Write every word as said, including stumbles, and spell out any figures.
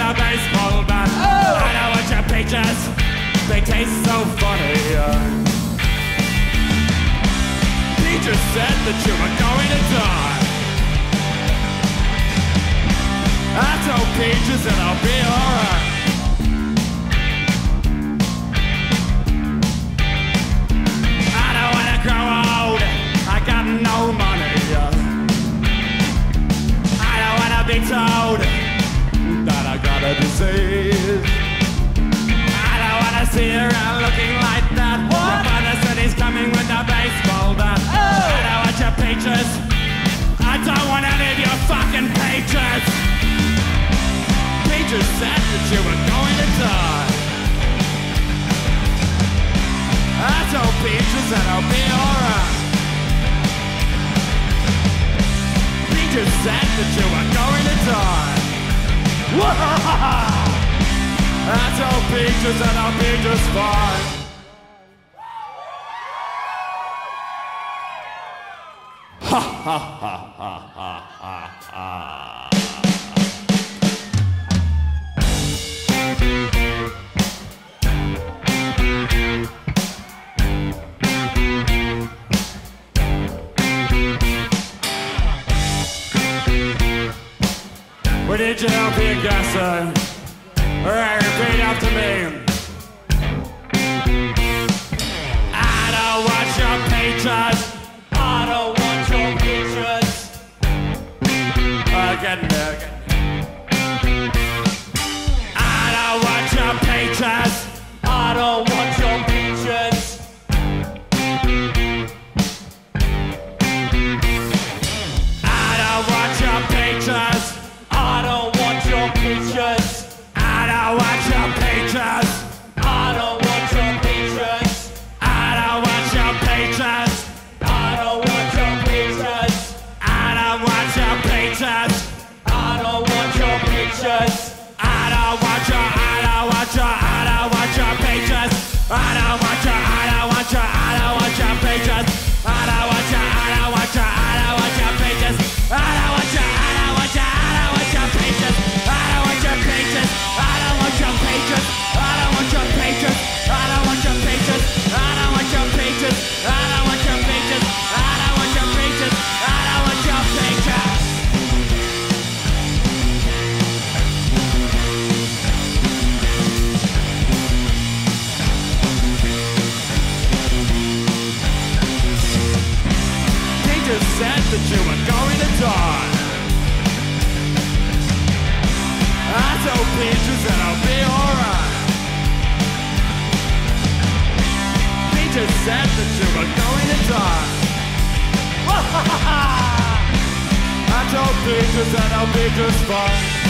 a baseball bat. Oh. I know what your peaches, they taste so funny. Peaches said that you were going to die. I told Peaches that I'll be alright. I don't wanna grow old, I got no money. I don't wanna be told that I got a disease. I don't wanna see you around looking like that. What? The father said he's coming with a baseball bat. Oh. I don't want your peaches, I don't want any of your fucking peaches. Peaches said that you were going to die. I told Peaches that I'll be alright. Peaches said that you were going to die. I told Peaches that I'll be just fine. Ha ha ha ha ha ha ha. Well, did you help your guessing? Alright, repeat after me. I don't want your peaches. I don't want your peaches. Again, again. I don't want your peaches. I don't want your peaches. I don't want your peaches. I don't want your peaches. I don't want your peaches. I don't want your peaches. I don't want your peaches. I don't want your peaches. I don't want your peaches. I don't want your peaches. I don't want your. I don't want your. I don't want your peaches. I don't want your. I don't want your. I don't want your peaches. I don't want your. I don't want your. I don't want your peaches. I don't want your. I don't want your. I don't want your peaches. I don't want your peaches. I don't want your peaches. I don't want your peaches. I don't want your peaches. I don't want your peaches. I don't want your peaches. I don't want your peaches. I don't want your peaches. Peaches said that you were going to die. I told Peaches that I'll be alright. Peaches said that you were going to die. I told Peaches that I'll be just fine.